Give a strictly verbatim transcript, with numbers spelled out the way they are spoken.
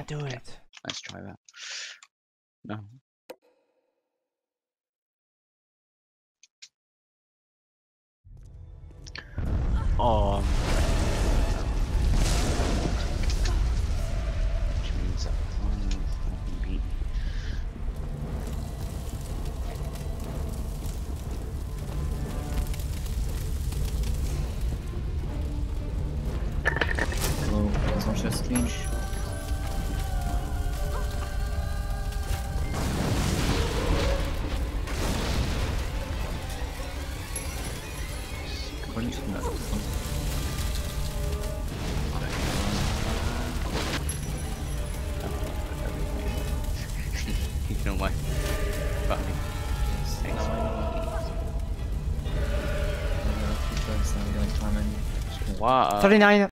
can't do it. Let's try that. No. Oh. Which means that I'm not beat. Hello, są wszystkim. Kończymy na to. You know why? Probably. Thanks. Wow. thirty-nine.